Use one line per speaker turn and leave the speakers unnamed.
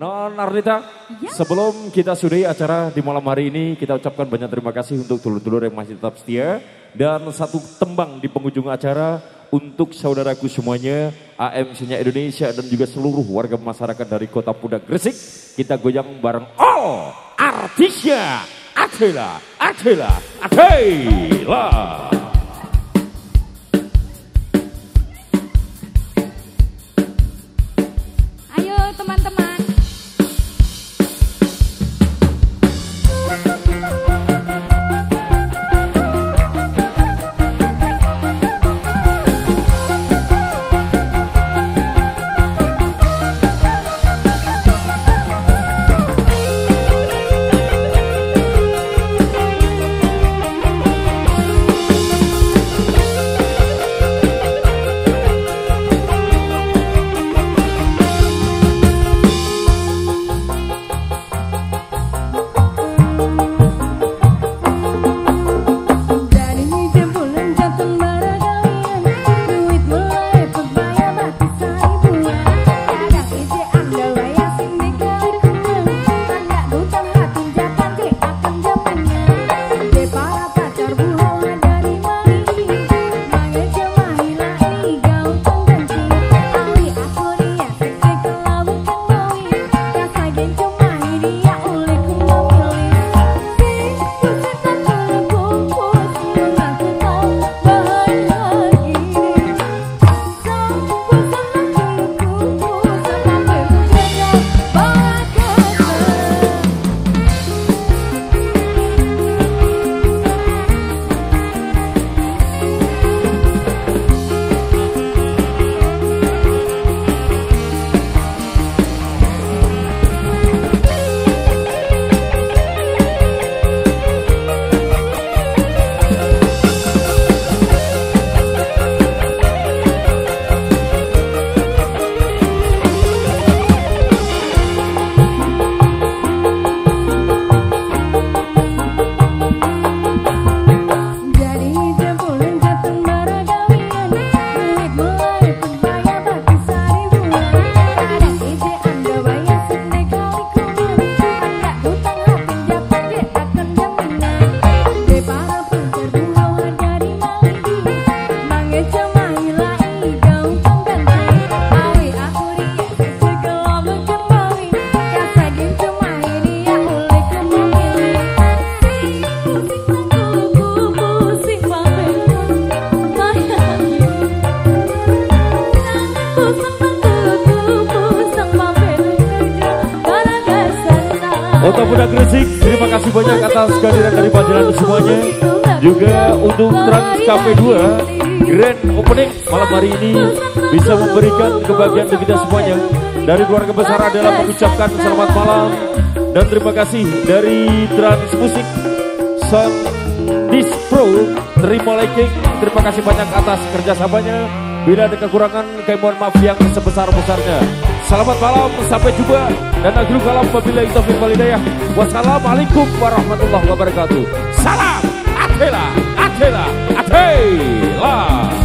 Non Arlita, sebelum kita sudahi acara di malam hari ini, kita ucapkan banyak terima kasih untuk dulur-dulur yang masih tetap setia. Dan satu tembang di penghujung acara untuk saudaraku semuanya, AMC-nya Indonesia dan juga seluruh warga masyarakat dari Kota Pudak Gresik. Kita goyang bareng all artisnya, Adela.
Ayo teman-teman.
Kota Pudak Gresik, terima kasih banyak atas kehadiran dari panggilan semuanya. Juga untuk Trans Cafe 2 Grand Opening malam hari ini bisa memberikan kebahagiaan bagi kita semuanya. Dari keluarga besar adalah mengucapkan selamat malam dan terima kasih dari Trans Musik Sound Disc Pro Terima Liking. Terima kasih banyak atas kerjasamanya. Bila ada kekurangan, kami mohon maaf yang sebesar-besarnya. Selamat malam, sampai jumpa. Dan akhirul kalam wabillahi taufiq wal hidayah. Wassalamualaikum warahmatullahi wabarakatuh. Salam Adela.